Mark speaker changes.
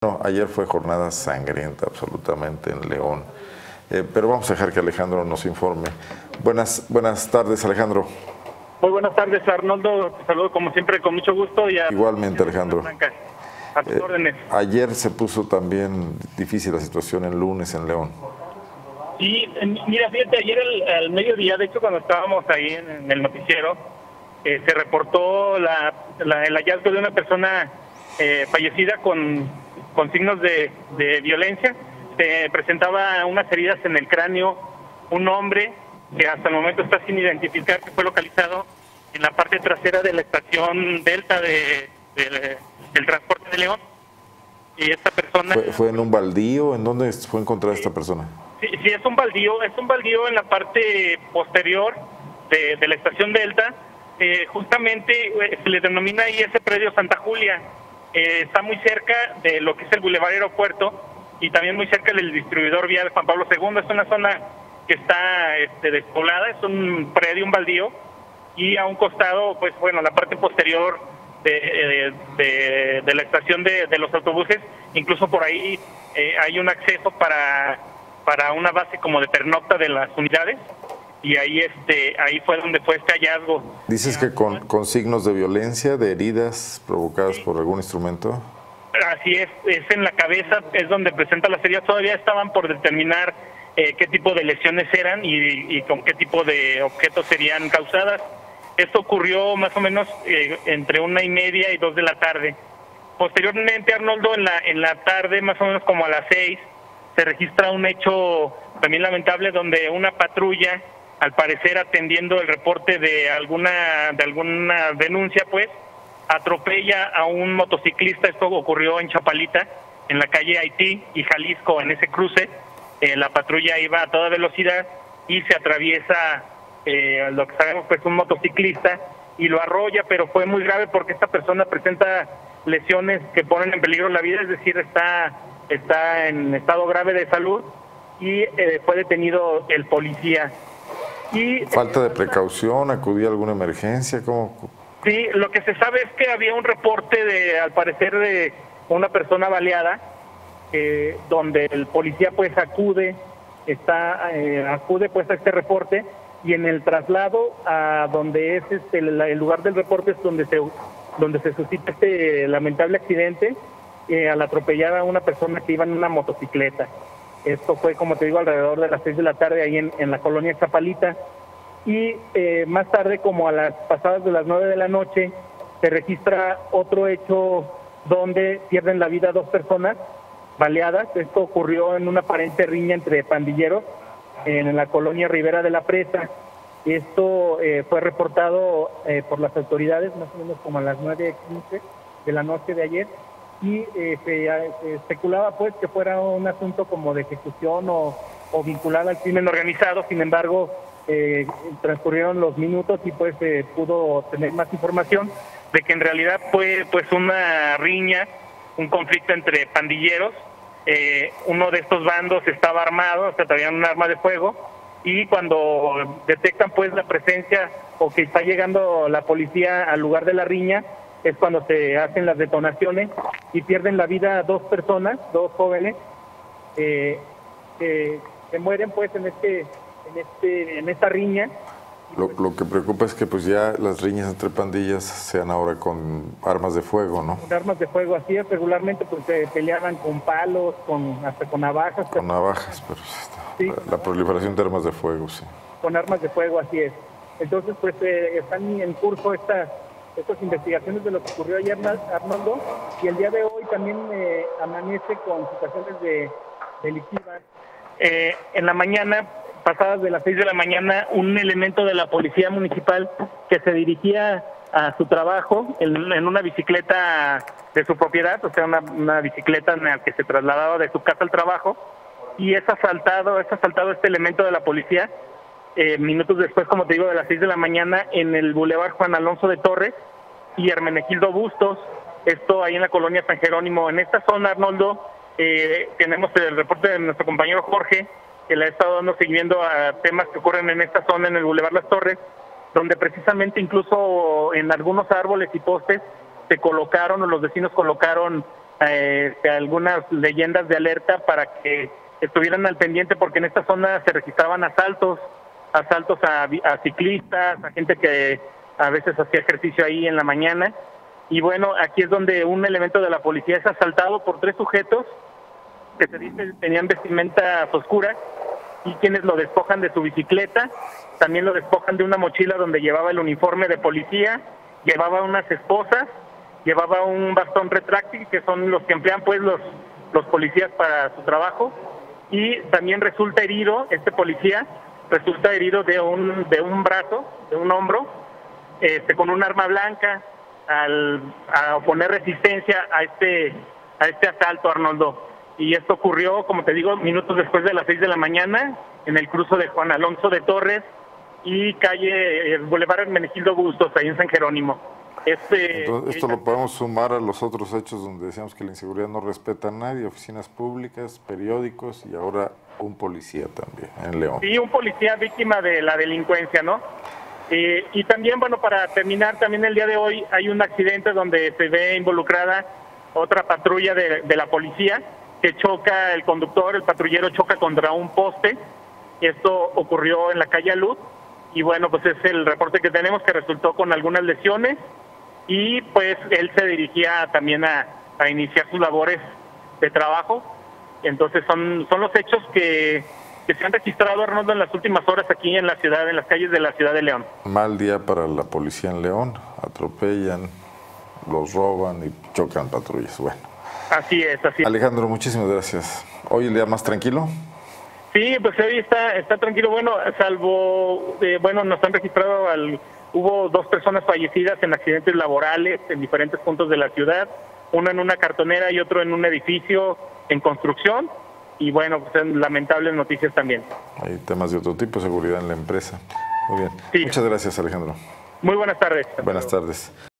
Speaker 1: No, ayer fue jornada sangrienta absolutamente en León, pero vamos a dejar que Alejandro nos informe. Buenas tardes, Alejandro.
Speaker 2: Muy buenas tardes, Arnoldo. Te saludo como siempre con mucho gusto.
Speaker 1: Igualmente, Alejandro.
Speaker 2: A tus órdenes.
Speaker 1: Ayer se puso también difícil la situación el lunes en León.
Speaker 2: Sí, mira, fíjate, ayer al mediodía, de hecho cuando estábamos ahí en el noticiero, se reportó el hallazgo de una persona fallecida con signos de violencia. Presentaba unas heridas en el cráneo, un hombre que hasta el momento está sin identificar, que fue localizado en la parte trasera de la estación Delta del transporte de León. Y esta persona...
Speaker 1: ¿Fue en un baldío? ¿En dónde fue encontrada esta persona?
Speaker 2: Sí, es un baldío en la parte posterior de la estación Delta. Justamente se le denomina ahí ese predio Santa Julia. Está muy cerca de lo que es el Boulevard Aeropuerto y también muy cerca del distribuidor vial Juan Pablo II. Es una zona que está despoblada, es un predio, un baldío, y a un costado, pues bueno, la parte posterior de la estación de los autobuses, incluso por ahí hay un acceso para una base como de pernocta de las unidades, y ahí fue donde fue este hallazgo.
Speaker 1: ¿Dices que con signos de violencia, de heridas provocadas por algún instrumento?
Speaker 2: Así es en la cabeza, es donde presenta las heridas. Todavía estaban por determinar qué tipo de lesiones eran y con qué tipo de objetos serían causadas. Esto ocurrió más o menos entre 1:30 y 2 de la tarde. Posteriormente, Arnoldo, en la tarde, más o menos como a las 6, se registra un hecho también lamentable donde una patrulla, al parecer atendiendo el reporte de alguna denuncia, pues, atropella a un motociclista. Esto ocurrió en Chapalita, en la calle Haití y Jalisco, en ese cruce. La patrulla iba a toda velocidad y se atraviesa lo que sabemos, pues, un motociclista, y lo arrolla, pero fue muy grave porque esta persona presenta lesiones que ponen en peligro la vida, es decir, está en estado grave de salud, y fue detenido el policía. Y
Speaker 1: ¿falta de precaución? ¿Acudía a alguna emergencia? ¿Cómo?
Speaker 2: Sí, lo que se sabe es que había un reporte al parecer de una persona baleada, donde el policía pues acude pues a este reporte, y en el traslado a donde es el lugar del reporte es donde se suscita este lamentable accidente al atropellar a una persona que iba en una motocicleta. Esto fue, como te digo, alrededor de las 6 de la tarde ahí en la colonia Chapalita. Y más tarde, como a las pasadas de las 9 de la noche, se registra otro hecho donde pierden la vida 2 personas baleadas. Esto ocurrió en una aparente riña entre pandilleros en la colonia Ribera de la Presa. Esto fue reportado por las autoridades más o menos como a las 9:15 de la noche de ayer, y se especulaba pues que fuera un asunto como de ejecución o vinculado al crimen organizado. Sin embargo, transcurrieron los minutos y pues pudo tener más información de que en realidad fue pues una riña, un conflicto entre pandilleros. Uno de estos bandos estaba armado, o sea, traían un arma de fuego, y cuando detectan pues la presencia o que está llegando la policía al lugar de la riña, es cuando se hacen las detonaciones y pierden la vida 2 personas, 2 jóvenes, que mueren pues en esta riña.
Speaker 1: Lo que preocupa es que pues ya las riñas entre pandillas sean ahora con armas de fuego, ¿no?
Speaker 2: Con armas de fuego, así es. Regularmente pues se peleaban con palos, hasta con navajas.
Speaker 1: Con navajas, pero sí. La proliferación de armas de fuego, sí.
Speaker 2: Con armas de fuego, así es. Entonces pues están en curso estas investigaciones de lo que ocurrió ayer, Arnoldo, y el día de hoy también amanece con situaciones delictivas. En la mañana, pasadas de las 6 de la mañana, un elemento de la policía municipal que se dirigía a su trabajo en una bicicleta de su propiedad, o sea, una bicicleta en la que se trasladaba de su casa al trabajo, y es asaltado este elemento de la policía minutos después, como te digo, de las 6 de la mañana, en el Boulevard Juan Alonso de Torres y Hermenegildo Bustos, esto ahí en la colonia San Jerónimo. En esta zona, Arnoldo, tenemos el reporte de nuestro compañero Jorge, que le ha estado dando seguimiento a temas que ocurren en esta zona, en el Boulevard Las Torres, donde precisamente incluso en algunos árboles y postes se colocaron, o los vecinos colocaron algunas leyendas de alerta para que estuvieran al pendiente, porque en esta zona se registraban asaltos a ciclistas, a gente que a veces hacía ejercicio ahí en la mañana. Y bueno, aquí es donde un elemento de la policía es asaltado por 3 sujetos que se dice tenían vestimenta oscura, y quienes lo despojan de su bicicleta, también lo despojan de una mochila donde llevaba el uniforme de policía, llevaba unas esposas, llevaba un bastón retráctil, que son los que emplean pues los policías para su trabajo, y también resulta herido, este policía resulta herido de un brazo, de un hombro, con un arma blanca, a oponer resistencia a este asalto, Arnoldo. Y esto ocurrió, como te digo, minutos después de las 6 de la mañana, en el cruce de Juan Alonso de Torres y calle Boulevard Hermenegildo Bustos, ahí en San Jerónimo.
Speaker 1: Entonces, esto lo podemos sumar a los otros hechos donde decíamos que la inseguridad no respeta a nadie: oficinas públicas, periódicos y ahora un policía también en León.
Speaker 2: Sí, un policía víctima de la delincuencia, ¿no? Y también, bueno, para terminar, también el día de hoy hay un accidente donde se ve involucrada otra patrulla de la policía, que choca, el patrullero choca contra un poste. Esto ocurrió en la calle Alud, y bueno, pues es el reporte que tenemos, que resultó con algunas lesiones, y pues él se dirigía también a iniciar sus labores de trabajo. Entonces son los hechos que se han registrado, Arnoldo, en las últimas horas aquí en la ciudad, en las calles de la ciudad de León.
Speaker 1: Mal día para la policía en León: atropellan, los roban y chocan patrullas. Bueno.
Speaker 2: Así es.
Speaker 1: Alejandro, muchísimas gracias. ¿Hoy el día más tranquilo?
Speaker 2: Sí, pues hoy está tranquilo. Bueno, salvo, nos han registrado, hubo 2 personas fallecidas en accidentes laborales en diferentes puntos de la ciudad, uno en una cartonera y otro en un edificio en construcción. Y bueno, pues lamentables noticias también.
Speaker 1: Hay temas de otro tipo, seguridad en la empresa. Muy bien.
Speaker 2: Sí.
Speaker 1: Muchas gracias, Alejandro.
Speaker 2: Muy buenas tardes.
Speaker 1: Buenas tardes.